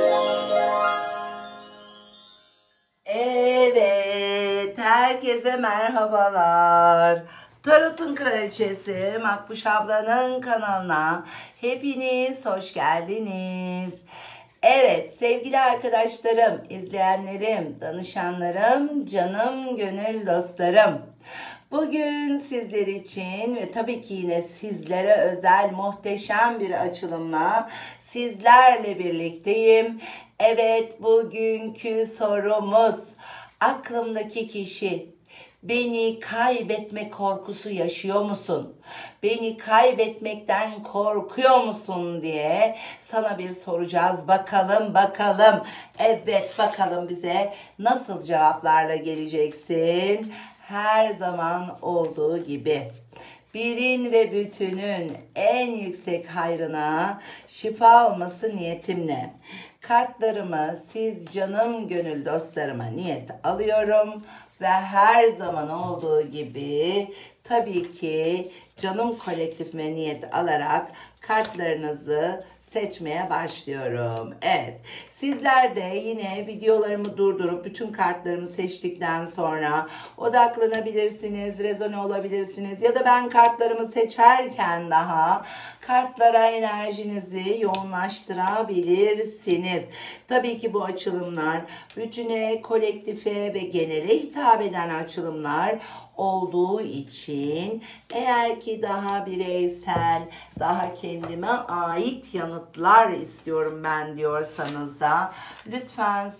Evet, herkese merhabalar. Tarot'un Kraliçesi Makbuş ablanın kanalına hepiniz hoş geldiniz. Evet sevgili arkadaşlarım, izleyenlerim, danışanlarım, canım gönül dostlarım. Bugün sizler için ve tabii ki yine sizlere özel muhteşem bir açılımla sizlerle birlikteyim. Evet, bugünkü sorumuz: aklımdaki kişi beni kaybetme korkusu yaşıyor musun? Beni kaybetmekten korkuyor musun diye sana bir soracağız. Bakalım. Evet, bakalım bize nasıl cevaplarla geleceksin? Her zaman olduğu gibi birin ve bütünün en yüksek hayrına şifa olması niyetimle kartlarımı siz canım gönül dostlarıma niyet alıyorum ve her zaman olduğu gibi tabii ki canım kolektifime niyet alarak kartlarınızı seçmeye başlıyorum. Evet, sizler de yine videolarımı durdurup bütün kartlarımı seçtikten sonra odaklanabilirsiniz, rezone olabilirsiniz ya da ben kartlarımı seçerken daha kartlara enerjinizi yoğunlaştırabilirsiniz. Tabii ki bu açılımlar bütüne, kolektife ve genele hitap eden açılımlar olduğu için eğer ki daha bireysel, daha kendime ait yanıtlar istiyorum ben diyorsanız da lütfen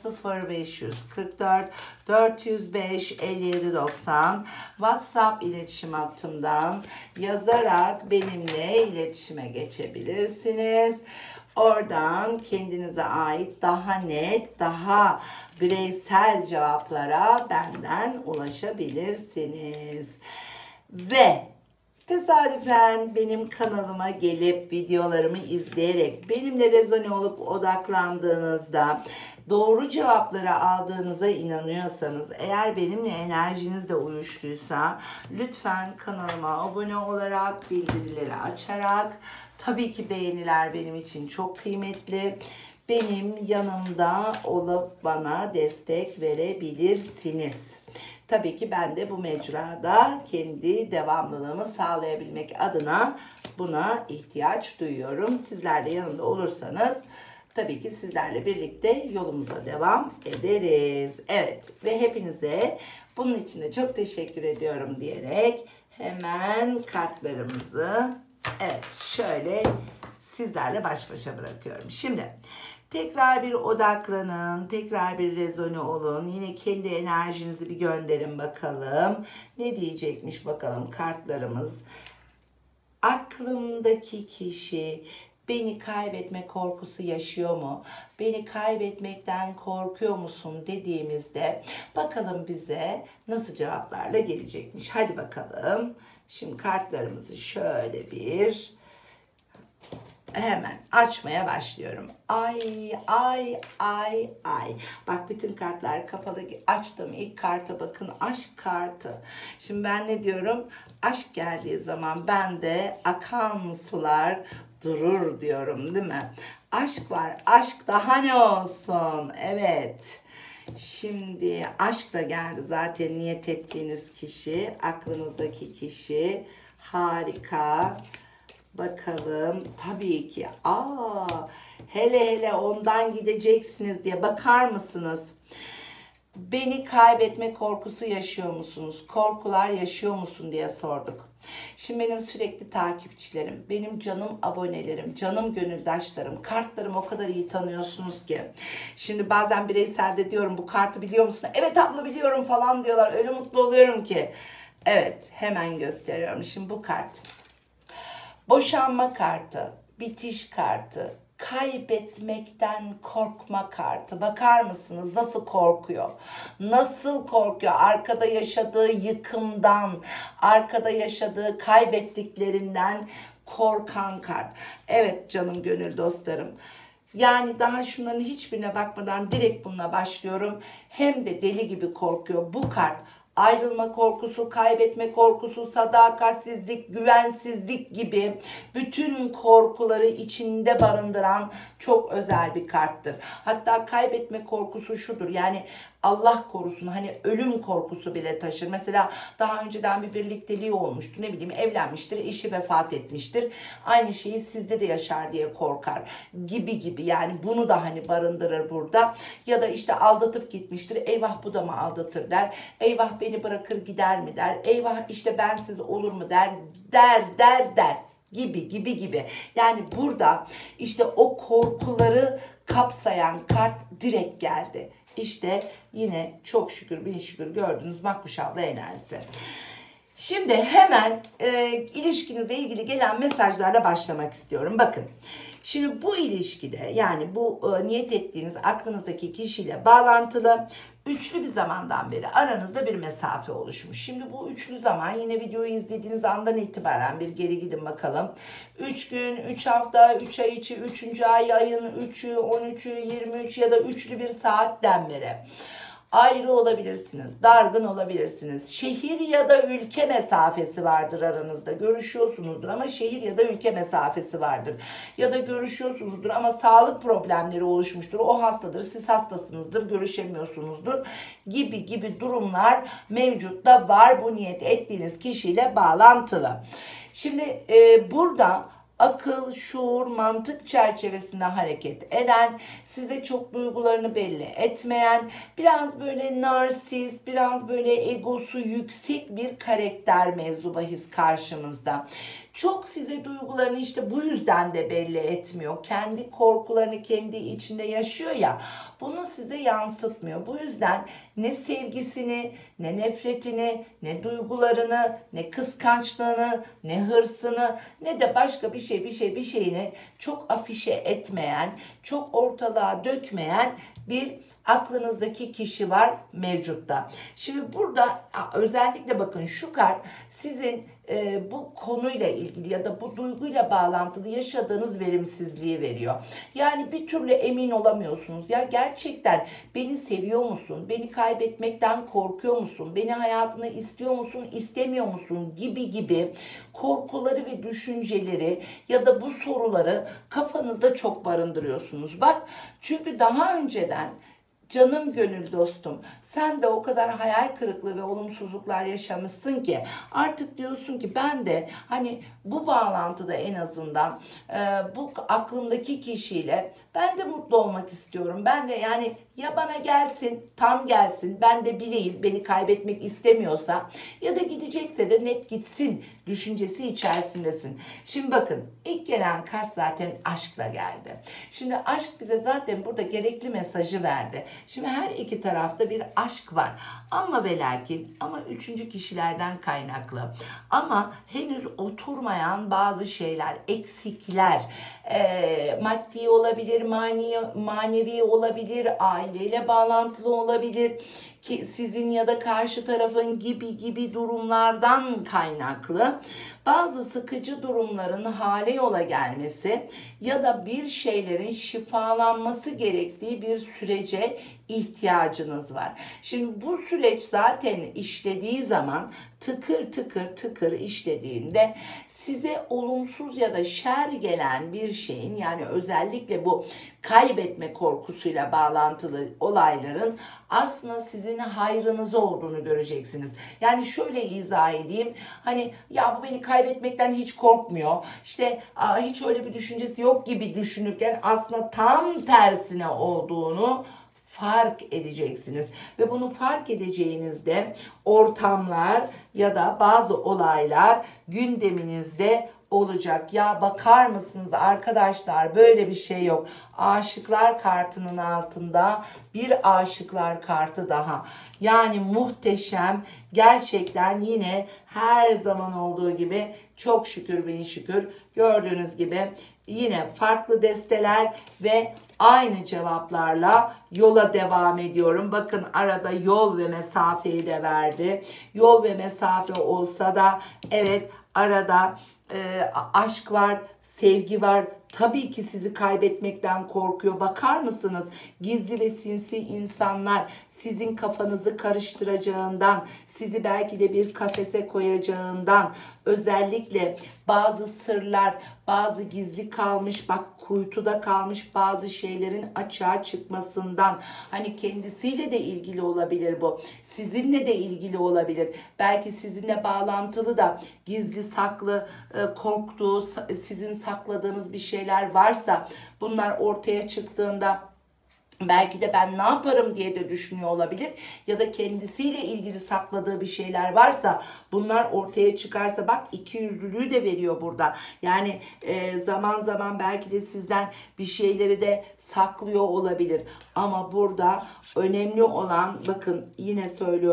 0544 405 5790 WhatsApp iletişim hattımdan yazarak benimle iletişime geçebilirsiniz. Oradan kendinize ait daha net, daha bireysel cevaplara benden ulaşabilirsiniz. Ve tesadüfen benim kanalıma gelip videolarımı izleyerek benimle rezone olup odaklandığınızda doğru cevapları aldığınıza inanıyorsanız, eğer benimle enerjiniz de uyuştuysa lütfen kanalıma abone olarak, bildirileri açarak, tabii ki beğeniler benim için çok kıymetli. Benim yanımda olup bana destek verebilirsiniz. Tabii ki ben de bu mecrada kendi devamlılığımı sağlayabilmek adına buna ihtiyaç duyuyorum. Sizler de yanımda olursanız tabii ki sizlerle birlikte yolumuza devam ederiz. Evet, ve hepinize bunun için de çok teşekkür ediyorum diyerek hemen kartlarımızı şöyle sizlerle baş başa bırakıyorum. Şimdi tekrar bir odaklanın, tekrar bir rezone olun. Yine kendi enerjinizi bir gönderin bakalım. Ne diyecekmiş bakalım kartlarımız. Aklımdaki kişi beni kaybetme korkusu yaşıyor mu? Beni kaybetmekten korkuyor musun dediğimizde bakalım bize nasıl cevaplarla gelecekmiş. Hadi bakalım. Şimdi kartlarımızı şöyle bir hemen açmaya başlıyorum. Ay. Bak, bütün kartlar kapalı. Açtım ilk karta, bakın, aşk kartı. Şimdi ben ne diyorum? Aşk geldiği zaman ben de akan sular durur diyorum, değil mi? Aşk var. Aşk daha ne olsun? Evet. Şimdi aşk da geldi zaten, niyet ettiğiniz kişi, aklınızdaki kişi. Harika. Bakalım, tabii ki hele ondan gideceksiniz diye bakar mısınız? Beni kaybetme korkusu yaşıyor musunuz? Korkular yaşıyor musun diye sorduk. Şimdi benim sürekli takipçilerim, benim canım abonelerim, canım gönüldaşlarım, kartlarımı o kadar iyi tanıyorsunuz ki. Şimdi bazen bireyselde diyorum, bu kartı biliyor musun? Evet abla biliyorum falan diyorlar. Öyle mutlu oluyorum ki. Evet, hemen gösteriyorum. Şimdi bu kart boşanma kartı, bitiş kartı, kaybetmekten korkma kartı. Bakar mısınız nasıl korkuyor? Nasıl korkuyor? Arkada yaşadığı yıkımdan, arkada yaşadığı kaybettiklerinden korkan kart. Evet canım gönül dostlarım. Yani daha şunların hiçbirine bakmadan direkt bununla başlıyorum. Hem de deli gibi korkuyor. Bu kart ayrılma korkusu, kaybetme korkusu, sadakatsizlik, güvensizlik gibi bütün korkuları içinde barındıran çok özel bir karttır. Hatta kaybetme korkusu şudur, yani Allah korusun, hani ölüm korkusu bile taşır. Mesela daha önceden bir birlikteliği olmuştu, ne bileyim evlenmiştir, eşi vefat etmiştir. Aynı şeyi sizde de yaşar diye korkar gibi, yani bunu da hani barındırır burada. Ya da işte aldatıp gitmiştir, eyvah bu da mı aldatır der. Eyvah beni bırakır gider mi der. Eyvah işte bensiz olur mu der gibi. Yani burada işte o korkuları kapsayan kart direkt geldi. İşte yine çok şükür bin şükür gördüğünüz Makbuş abla enerjisi. Şimdi hemen ilişkinize ilgili gelen mesajlarla başlamak istiyorum. Bakın. Şimdi bu ilişkide, yani bu niyet ettiğiniz aklınızdaki kişiyle bağlantılı üçlü bir zamandan beri aranızda bir mesafe oluşmuş. Şimdi bu üçlü zaman, yine videoyu izlediğiniz andan itibaren bir geri gidin bakalım. 3 gün, 3 hafta, 3 ay içi, 3. ay, ayın 3'ü, 13'ü, 23 ya da üçlü bir saatten beri ayrı olabilirsiniz, dargın olabilirsiniz. Şehir ya da ülke mesafesi vardır aranızda. Görüşüyorsunuzdur ama şehir ya da ülke mesafesi vardır. Ya da görüşüyorsunuzdur ama sağlık problemleri oluşmuştur. O hastadır, siz hastasınızdır, görüşemiyorsunuzdur gibi durumlar mevcut da var bu niyet ettiğiniz kişiyle bağlantılı. Şimdi burada akıl, şuur, mantık çerçevesinde hareket eden, size çok duygularını belli etmeyen, biraz böyle narsist, biraz böyle egosu yüksek bir karakter mevzu bahis karşımızda. Çok size duygularını işte bu yüzden de belli etmiyor. Kendi korkularını kendi içinde yaşıyor ya, bunu size yansıtmıyor. Bu yüzden ne sevgisini, ne nefretini, ne duygularını, ne kıskançlığını, ne hırsını, ne de başka bir şeyini çok afişe etmeyen, çok ortalığa dökmeyen bir aklınızdaki kişi var mevcutta. Şimdi burada özellikle bakın, şu kart sizin bu konuyla ilgili ya da bu duyguyla bağlantılı yaşadığınız verimsizliği veriyor. Yani bir türlü emin olamıyorsunuz. Ya gerçekten beni seviyor musun? Beni kaybetmekten korkuyor musun? Beni hayatına istiyor musun? İstemiyor musun? Gibi korkuları ve düşünceleri ya da bu soruları kafanızda çok barındırıyorsunuz. Bak, çünkü daha önceden canım gönül dostum, sen de o kadar hayal kırıklığı ve olumsuzluklar yaşamışsın ki artık diyorsun ki ben de hani bu bağlantıda en azından bu aklımdaki kişiyle ben de mutlu olmak istiyorum. Ben de yani ya bana gelsin, tam gelsin, ben de bileyim beni kaybetmek istemiyorsa, ya da gidecekse de net gitsin düşüncesi içerisindesin. Şimdi bakın, ilk gelen kart zaten aşkla geldi. Şimdi aşk bize zaten burada gerekli mesajı verdi. Şimdi her iki tarafta bir aşk var. Ama ve lakin, ama üçüncü kişilerden kaynaklı. Ama henüz oturmayan bazı şeyler, eksikler, maddi olabilir, manevi olabilir, aileyle bağlantılı olabilir ki sizin ya da karşı tarafın gibi durumlardan kaynaklı bazı sıkıcı durumların hale yola gelmesi ya da bir şeylerin şifalanması gerektiği bir sürece ihtiyacınız var. Şimdi bu süreç zaten işlediği zaman, tıkır işlediğinde size olumsuz ya da şer gelen bir şeyin, yani özellikle bu kaybetme korkusuyla bağlantılı olayların aslında sizin hayrınıza olduğunu göreceksiniz. Yani şöyle izah edeyim. Hani ya bu beni kaybetmekten hiç korkmuyor, İşte hiç öyle bir düşüncesi yok gibi düşünürken aslında tam tersine olduğunu fark edeceksiniz. Ve bunu fark edeceğinizde ortamlar ya da bazı olaylar gündeminizde olacak. Ya bakar mısınız arkadaşlar, böyle bir şey yok. Aşıklar kartının altında bir aşıklar kartı daha. Yani muhteşem, gerçekten yine her zaman olduğu gibi çok şükür bin şükür gördüğünüz gibi yine farklı desteler ve aynı cevaplarla yola devam ediyorum. Bakın arada yol ve mesafeyi de verdi. Yol ve mesafe olsa da evet, arada aşk var, sevgi var, Tabii ki sizi kaybetmekten korkuyor. Bakar mısınız? Gizli ve sinsi insanlar sizin kafanızı karıştıracağından, sizi belki de bir kafese koyacağından, özellikle bazı sırlar, bazı gizli kalmış, bak kuytuda kalmış bazı şeylerin açığa çıkmasından, hani kendisiyle de ilgili olabilir bu. Sizinle de ilgili olabilir. Belki sizinle bağlantılı da gizli saklı korktuğu, sizin sakladığınız bir şeyler varsa bunlar ortaya çıktığında belki de ben ne yaparım diye de düşünüyor olabilir. Ya da kendisiyle ilgili sakladığı bir şeyler varsa bunlar ortaya çıkarsa, bak ikiyüzlülüğü de veriyor burada. Yani zaman zaman belki de sizden bir şeyleri de saklıyor olabilir. Ama burada önemli olan, bakın yine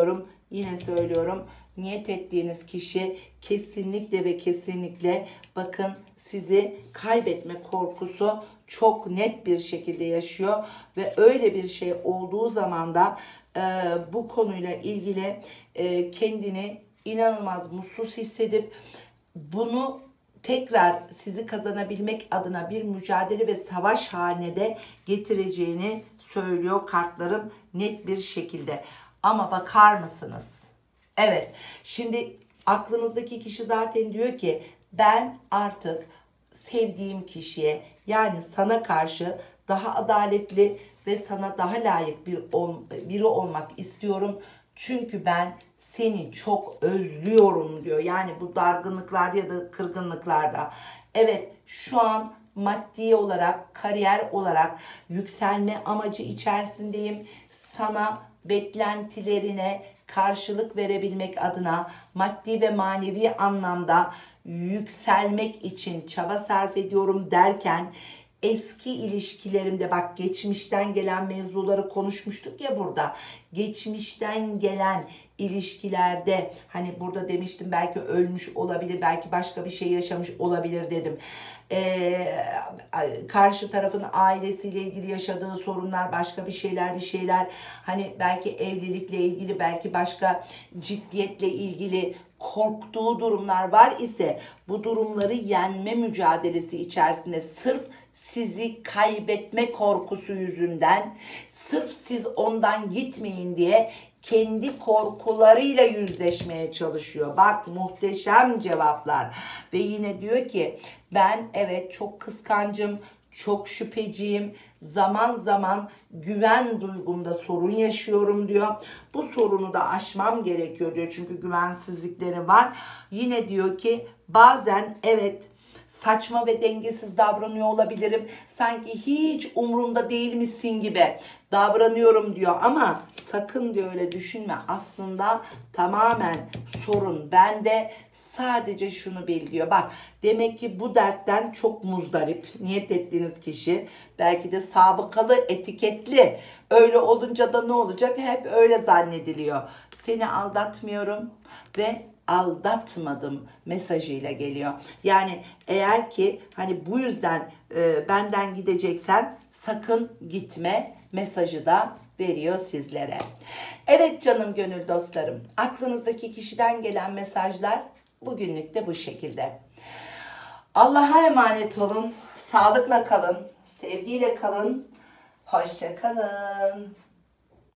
söylüyorum, niyet ettiğiniz kişi kesinlikle ve kesinlikle bakın sizi kaybetme korkusu çok net bir şekilde yaşıyor ve öyle bir şey olduğu zaman da bu konuyla ilgili kendini inanılmaz mutsuz hissedip bunu tekrar sizi kazanabilmek adına bir mücadele ve savaş haline de getireceğini söylüyor kartlarım net bir şekilde. Ama bakar mısınız? Evet, şimdi aklınızdaki kişi zaten diyor ki ben artık sevdiğim kişiye, yani sana karşı daha adaletli ve sana daha layık biri olmak istiyorum. Çünkü ben seni çok özlüyorum diyor. Yani bu dargınlıklarda ya da kırgınlıklarda. Evet, şu an maddi olarak, kariyer olarak yükselme amacı içerisindeyim. Sana beklentilerine karşılık verebilmek adına maddi ve manevi anlamda yükselmek için çaba sarf ediyorum derken eski ilişkilerimde, bak geçmişten gelen mevzuları konuşmuştuk ya burada. Geçmişten gelen ilişkilerde, hani burada demiştim belki ölmüş olabilir, belki başka bir şey yaşamış olabilir dedim. Karşı tarafın ailesiyle ilgili yaşadığı sorunlar, başka bir şeyler, hani belki evlilikle ilgili, belki başka ciddiyetle ilgili korktuğu durumlar var ise bu durumları yenme mücadelesi içerisinde sırf sizi kaybetme korkusu yüzünden, sırf siz ondan gitmeyin diye kendi korkularıyla yüzleşmeye çalışıyor. Bak muhteşem cevaplar. Ve yine diyor ki ben evet çok kıskancım, çok şüpheciyim. Zaman zaman güven duygumda sorun yaşıyorum diyor. Bu sorunu da aşmam gerekiyor diyor. Çünkü güvensizlikleri var. Yine diyor ki bazen evet saçma ve dengesiz davranıyor olabilirim. Sanki hiç umurumda değilmişsin gibi davranıyorum diyor. Ama sakın diyor öyle düşünme. Aslında tamamen sorun bende. Sadece şunu bil diyor. Bak demek ki bu dertten çok muzdarip niyet ettiğiniz kişi. Belki de sabıkalı, etiketli. Öyle olunca da ne olacak? Hep öyle zannediliyor. Seni aldatmıyorum ve aldatmadım mesajıyla geliyor. Yani eğer ki hani bu yüzden benden gideceksen sakın gitme mesajı da veriyor sizlere. Evet canım gönül dostlarım, aklınızdaki kişiden gelen mesajlar bugünlük de bu şekilde. Allah'a emanet olun, sağlıkla kalın, sevgiyle kalın, hoşça kalın.